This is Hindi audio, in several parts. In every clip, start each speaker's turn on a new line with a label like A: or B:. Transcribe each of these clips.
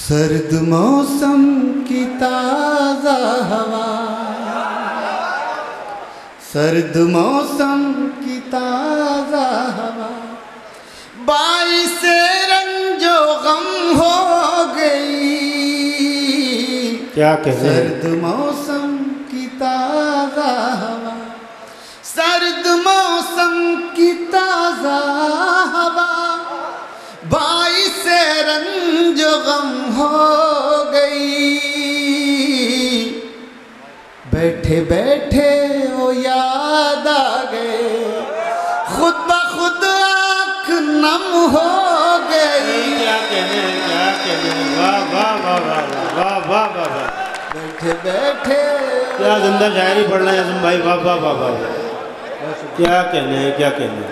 A: सर्द मौसम की ताज़ा हवा, सर्द मौसम की ताज़ा हवा बाइसे रंजो गम हो गई।
B: क्या कहें?
A: सर्द मौसम की ताज़ा हवा, सर्द मौसम की ताज़ा हवा बाइसे रंजो गम हो गई। बैठे बैठे वो याद आ गए, खुद ब खुद आँख नम हो गई।
B: क्या कहने, क्या कहने, वाह वाह वाह वाह वाह वाह वाह वाह।
A: बैठे बैठे
B: क्या जिंदा शायरी पढ़ रहे हैं आजम भाई, वाह वाह वाह वाह। क्या कहने, क्या कहने।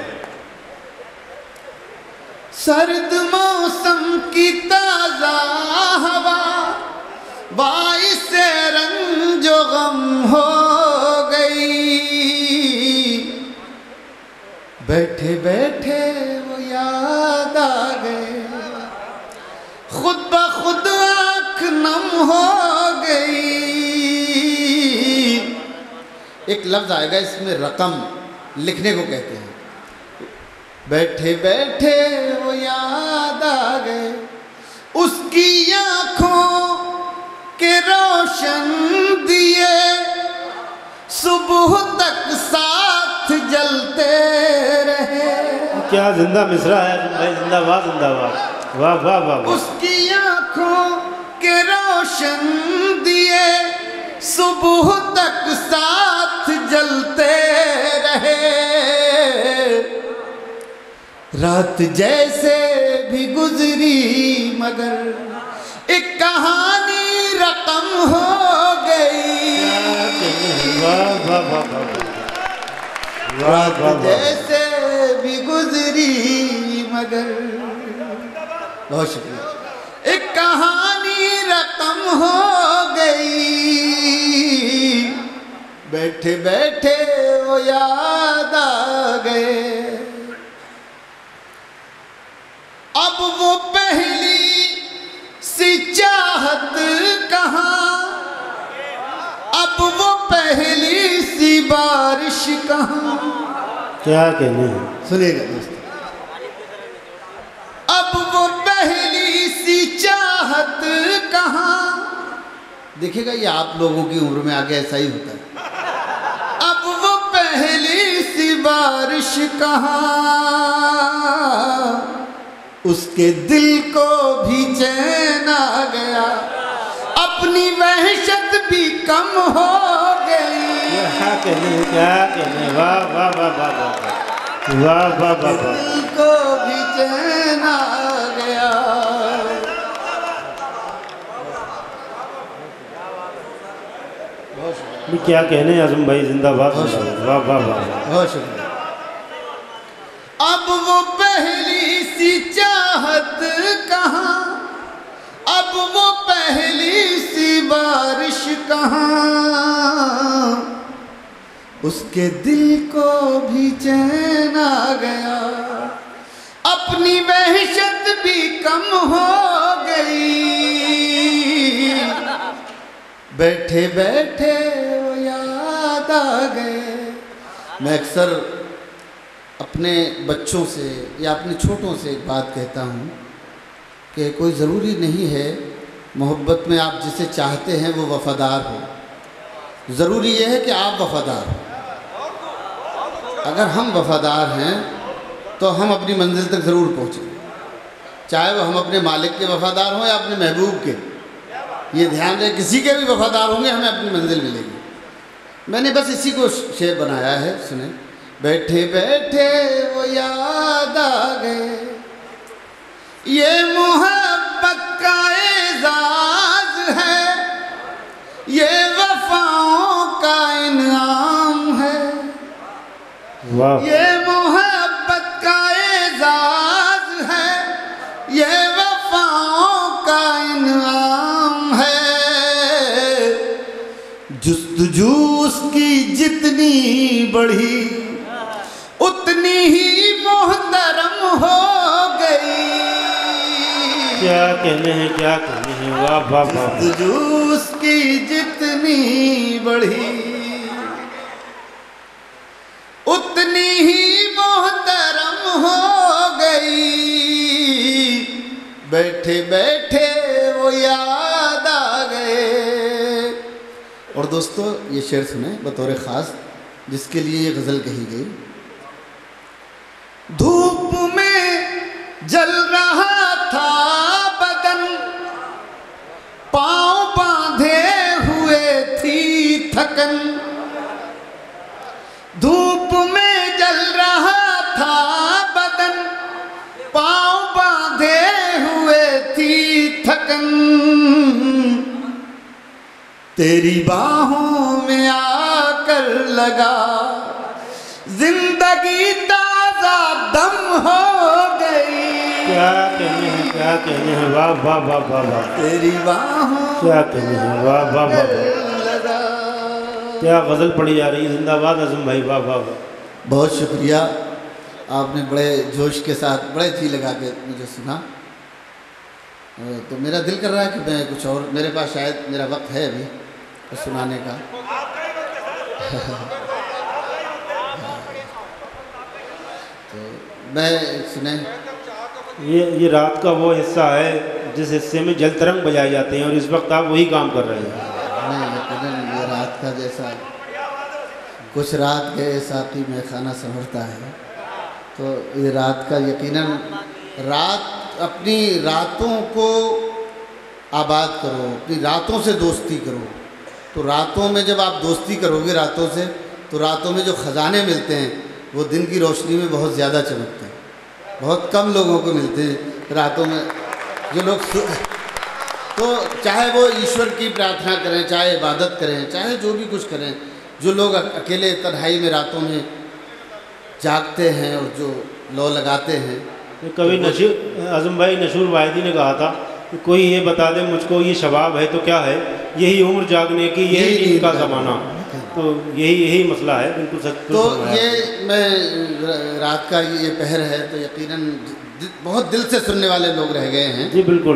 A: सर्द मौसम की ताज़ा हवा बाइसे रंजो गम हो गई। बैठे बैठे वो याद आ गए, खुद ब खुद आँख नम हो गई। एक लफ्ज़ आएगा इसमें, रकम लिखने को कहते हैं। बैठे बैठे वो याद आ गए, उसकी आँखों के रोशन दिए सुबह तक साथ जलते रहे।
B: क्या जिंदा मिसरा है भाई, जिंदाबाद जिंदाबाद, वाह वाह वाह।
A: उसकी आँखों के रोशन दिए सुबह तक साथ जलते रहे। रात जैसे भी गुजरी मगर एक कहानी रकम हो गई।
B: वाह वाह वाह वाह।
A: रात जैसे भी गुजरी मगर, बहुत शुक्रिया, एक कहानी रकम हो गई। बैठे बैठे वो याद आ गए, अब वो पहली सी चाहत कहाँ, अब वो पहली सी बारिश कहाँ।
B: क्या कहने।
A: सुनिएगा दोस्तों, अब वो पहली सी चाहत कहाँ। देखिएगा ये आप लोगों की उम्र में आगे ऐसा ही होता है। अब वो पहली सी बारिश कहाँ, उसके दिल को भी चैन आ गया, अपनी वहशत भी कम हो गई।
B: क्या कहने, क्या कहने, वाह वाह वाह वाह वाह वाह वाह वाह।
A: दिल को भी चैन आ गया।
B: क्या कहने आजम भाई, जिंदाबाद, वाह वाह वाह।
A: बहुत शुक्रिया। अब वो पहली सी चाहत कहाँ, अब वो पहली सी बारिश कहाँ, उसके दिल को भी चैन आ गया, अपनी वहशत भी कम हो गई। बैठे बैठे वो याद आ गए। मैं अक्सर अपने बच्चों से या अपने छोटों से एक बात कहता हूँ कि कोई ज़रूरी नहीं है मोहब्बत में आप जिसे चाहते हैं वो वफ़ादार हो, ज़रूरी यह है कि आप वफ़ादार हो। अगर हम वफ़ादार हैं तो हम अपनी मंजिल तक ज़रूर पहुँचेंगे, चाहे वो हम अपने मालिक के वफ़ादार हों या अपने महबूब के। ये ध्यान रहे, किसी के भी वफ़ादार होंगे हमें अपनी मंजिल मिलेगी। मैंने बस इसी को शेर बनाया है, सुने। बैठे बैठे वो याद आ गए, ये मोहब्बत का एजाज़ है, ये वफ़ाओं का इनाम है। ये मोहब्बत का एजाज़ है, ये वफ़ाओं का इनाम है। जुस्तजू उसकी जितनी बढ़ी उतनी ही मोहतरम हो गई।
B: क्या कहने हैं, क्या कहने हैं, वाह वाह वाह।
A: जूस की जितनी बढ़ी उतनी ही मोहतरम हो गई, बैठे बैठे वो याद आ गए। और दोस्तों ये शेर सुने बतौर ख़ास जिसके लिए ये गज़ल कही गई। धूप में जल रहा था बदन, पाँव बांधे हुए थी थकन। धूप में जल रहा था बदन, पाँव बांधे हुए थी थकन। तेरी बाहों में आकर लगा जिंदगी ताजा दम हो गई।
B: क्या कहने हैं, क्या कहने हैं, वाह वाह वाह वाह वाह।
A: तेरी बाहों
B: क्या कहने हैं, वाह वाह वाह वाह।
A: लगा।
B: क्या गज़ल पढ़ी जा रही है, जिंदाबाद आज़म भाई, वाह वाह वाह।
A: बहुत शुक्रिया, आपने बड़े जोश के साथ बड़े जी लगा के मुझे सुना। तो मेरा दिल कर रहा है कि मैं कुछ और, मेरे पास शायद मेरा वक्त है अभी तो सुनाने का। तो मैं सुने
B: ये रात का वो हिस्सा है जिस हिस्से में जल तरंग बजाए जाते हैं और इस वक्त आप वही काम कर रहे हैं।
A: नहीं, ये रात का जैसा कुछ रात के साथी में खाना संवरता है, तो ये रात का यकीनन रात अपनी रातों को आबाद करो, अपनी रातों से दोस्ती करो। तो रातों में जब आप दोस्ती करोगे रातों से, तो रातों में जो ख़जाने मिलते हैं वो दिन की रोशनी में बहुत ज़्यादा चमकते हैं। बहुत कम लोगों को मिलते हैं रातों में जो लोग। तो चाहे वो ईश्वर की प्रार्थना करें, चाहे इबादत करें, चाहे जो भी कुछ करें, जो लोग अकेले तन्हाई में रातों में जागते हैं और जो लौ लगाते हैं।
B: कभी नशीर आज़म भाई नशूर वाहिदी ने कहा था कि कोई ये बता दे मुझको ये शबाब है तो क्या है, यही उम्र जागने की, यही नींद का ज़माना। तो यही मसला है, बिल्कुल सच।
A: तो ये मैं रात का ये पहर है तो यकीनन बहुत दिल से सुनने वाले लोग रह गए हैं।
B: जी बिल्कुल।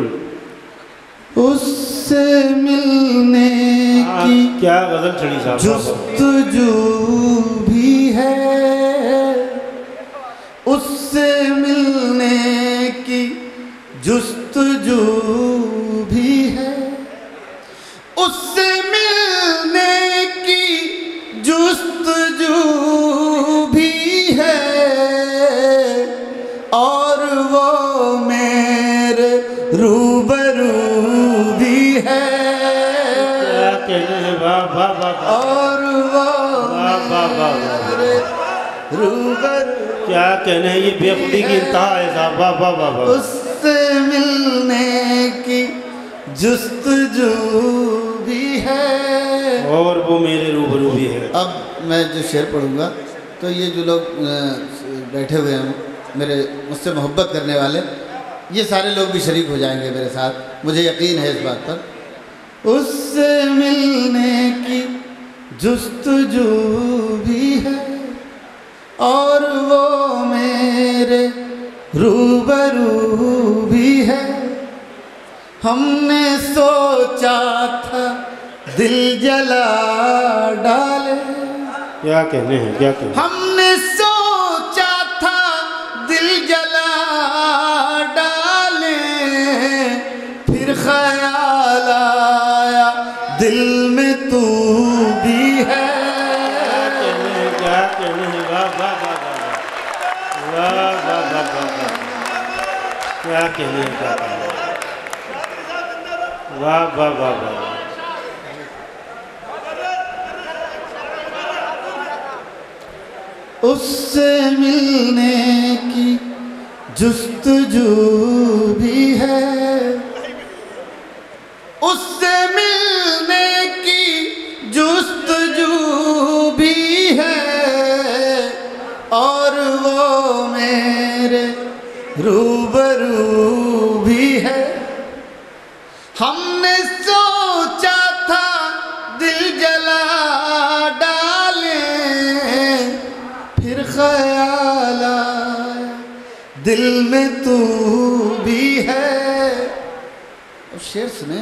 A: उससे मिलने की
B: क्या गज़ल छड़ी साहब,
A: जुस्तजू भी है, उससे मिलने की जुस्तजू भी है, उससे मिलने की जुस्तजू भी है, और वो मेरे रूबरू भी है।
B: क्या कहने हैं, वाह वाह वाह।
A: और वो
B: वाह वाह वाह।
A: रूबरू
B: क्या कहने हैं, ये बेखुदी की इंतहा है साहब, वाह वाह वाह वाह।
A: उससे मिलने की जुस्तजू भी है
B: और वो मेरे रूबरू भी है।
A: अब मैं जो शेर पढ़ूंगा तो ये जो लोग बैठे हुए हैं मेरे मुझसे मोहब्बत करने वाले, ये सारे लोग भी शरीक हो जाएंगे मेरे साथ, मुझे यकीन है इस बात पर। उससे मिलने की जुस्तजू भी है और वो मेरे रूबरू भी है। हमने सोचा था दिल जला डाले,
B: क्या कहने हैं, क्या कहने हैं।
A: हमने सोचा था दिल जला डाले, फिर ख्याल आया दिल में तू भी है।
B: क्या कहने हैं, वाह वाह वाह वाह वाह वाह वाह वाह। क्या कहने हैं, क्या कहने हैं, वाह वाह वाह वाह।
A: उससे मिलने की जुस्तजू भी है, उससे मिलने की जुस्तजू भी है, और वो मेरे रूबरू भी है। हमने सोचा था दिल जला डाले, फिर ख्याल आया दिल में तू भी है। तो शेर सुने।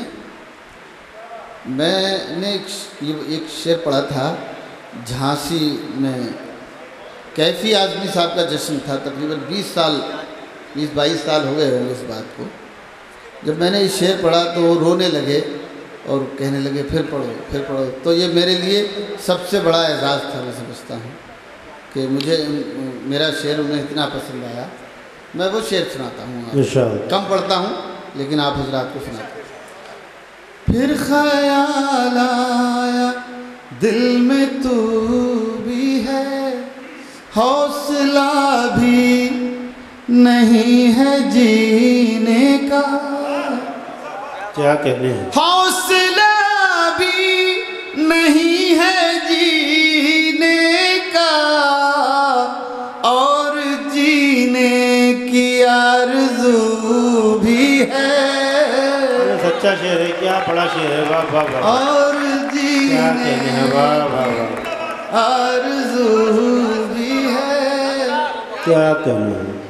A: मैंने एक शेर पढ़ा था, झांसी में कैफी आज़मी साहब का जश्न था, तकरीबन 20-22 साल हो गए होंगे इस बात को। जब मैंने ये शेर पढ़ा तो वो रोने लगे और कहने लगे फिर पढ़ो फिर पढ़ो। तो ये मेरे लिए सबसे बड़ा एजाज़ था, मैं समझता हूँ कि मुझे मेरा शेर उन्हें इतना पसंद आया। मैं वो शेर सुनाता हूँ, कम पढ़ता हूँ लेकिन आप हजरात को सुनाता हूँ। फिर ख्याल आया दिल में तू भी है, हौसला भी नहीं है जीने का।
B: क्या कहने हैं?
A: हौसला भी नहीं है जीने का, और जीने की आरज़ू भी है।
B: सच्चा शेर है, क्या बड़ा शेर है, वाह वाह वाह।
A: और
B: क्या कहने हैं, वाह वाह वाह।
A: आरज़ू भी है।
B: क्या कहने हैं।